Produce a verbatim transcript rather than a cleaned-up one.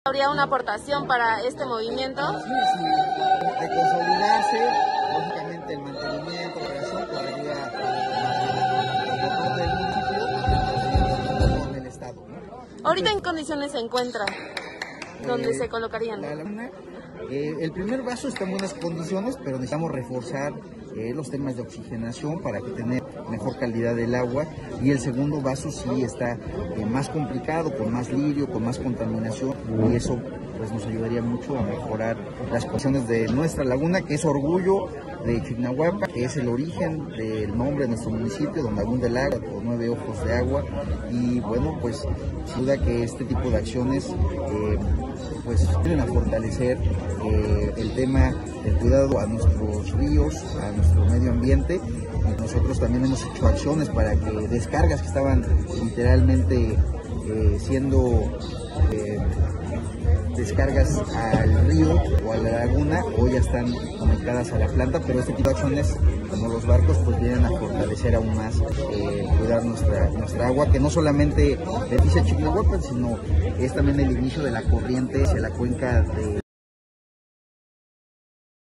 ¿Habría una aportación para este movimiento? Sí, sí, de consolidarse, lógicamente el mantenimiento, operación, podría por parte del municipio con el Estado, ¿no? ¿Ahorita en condiciones se encuentra? ¿Dónde Eh, se colocarían? La laguna, eh, el primer vaso está en buenas condiciones, pero necesitamos reforzar eh, los temas de oxigenación para que tener mejor calidad del agua, y el segundo vaso sí está eh, más complicado, con más lirio, con más contaminación, y eso pues nos ayudaría mucho a mejorar las condiciones de nuestra laguna, que es orgullo de Chignahuapan, que es el origen del nombre de nuestro municipio, Don Lagún del Agua, o Nueve Ojos de Agua. Y bueno, pues sin duda que este tipo de acciones eh, pues vienen a fortalecer eh, el tema del cuidado a nuestros ríos, a nuestro medio ambiente. Y nosotros también hemos hecho acciones para que descargas que estaban literalmente eh, siendo eh, descargas al río o a la laguna, hoy ya están conectadas a la planta, pero este tipo de acciones, como los barcos, pues vienen a fortalecer aún más, eh, cuidar nuestra, nuestra agua, que no solamente beneficia a Chignahuapan, sino es también el inicio de la corriente hacia la cuenca de